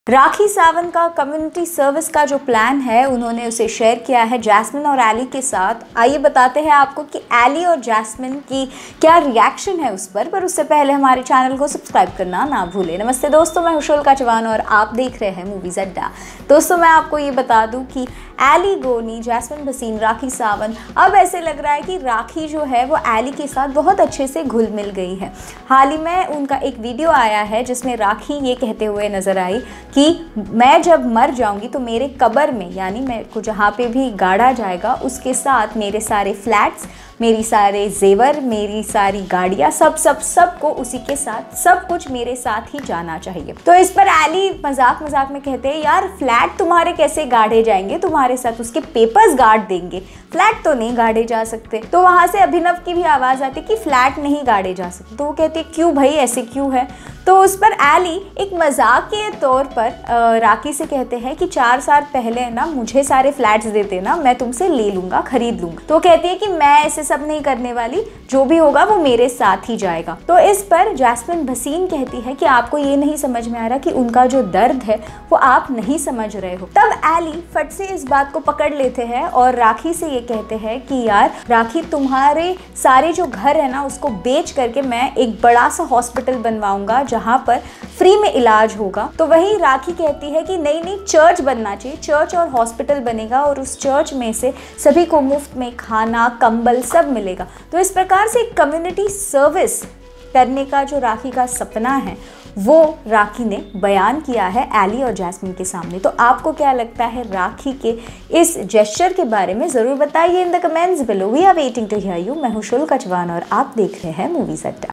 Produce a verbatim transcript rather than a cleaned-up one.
राखी सावंत का community service का जो प्लान है उन्होंने उसे शेयर किया है जैस्मिन और एली के साथ। आइए बताते हैं आपको कि एली और जैस्मिन की क्या रिएक्शन है उस पर पर उससे पहले हमारे चैनल को सब्सक्राइब करना ना भूलें। नमस्ते दोस्तों, मैं हुशोल चवान और आप देख रहे हैं मूवीज अड्डा। दोस्तों, मैं आपको ये बता दूं कि एली गोनी, जैस्मिन भसीन, राखी सावंत, अब ऐसे लग रहा है कि राखी जो है वो एली के साथ बहुत अच्छे से घुल मिल गई है। हाल ही में उनका एक वीडियो आया है जिसमें राखी ये कहते हुए नजर आई कि मैं जब मर जाऊंगी तो मेरे कब्र में, यानी मेरे को जहाँ पे भी गाड़ा जाएगा उसके साथ मेरे सारे फ्लैट्स, मेरी सारे जेवर, मेरी सारी गाड़ियाँ, सब सब सब को उसी के साथ, सब कुछ मेरे साथ ही जाना चाहिए। तो इस पर एली मजाक मजाक में कहते हैं, यार फ्लैट तुम्हारे कैसे गाड़े जाएंगे, तुम्हारे साथ उसके पेपर्स गाड़ देंगे, फ्लैट तो नहीं गाड़े जा सकते। तो वहां से अभिनव की भी आवाज आती कि फ्लैट नहीं गाड़े जा सकते। तो वो कहते क्यों भाई, ऐसे क्यों है। तो उस पर एली एक मजाक के तौर पर राखी से कहते हैं कि चार साल पहले ना मुझे सारे फ्लैट्स देते ना, मैं तुमसे ले लूंगा, खरीद लूंगा। तो कहती है कि मैं ऐसे सब नहीं करने वाली, जो भी होगा वो मेरे साथ ही जाएगा। तो इस पर जैस्मिन भसीन कहती है कि आपको ये नहीं समझ में आ रहा कि उनका जो दर्द है वो आप नहीं समझ रहे हो। तब एली फट से इस बात को पकड़ लेते हैं और राखी से ये कहते हैं कि यार राखी, तुम्हारे सारे जो घर है ना उसको बेच करके मैं एक बड़ा सा हॉस्पिटल बनवाऊंगा जहाँ पर फ्री में इलाज होगा। तो वही राखी कहती है कि नहीं नहीं, चर्च बनना चाहिए, चर्च और हॉस्पिटल बनेगा और उस चर्च में से सभी को मुफ्त में खाना, कंबल सब मिलेगा। तो इस प्रकार से कम्युनिटी सर्विस करने का जो राखी का सपना है वो राखी ने बयान किया है एली और जैस्मिन के सामने। तो आपको क्या लगता है राखी के इस जेस्चर के बारे में, जरूर बताइए in the comments below. We are waiting to hear you. मैं हुशोल चवान और आप देख रहे हैं मूवीज अड्डा।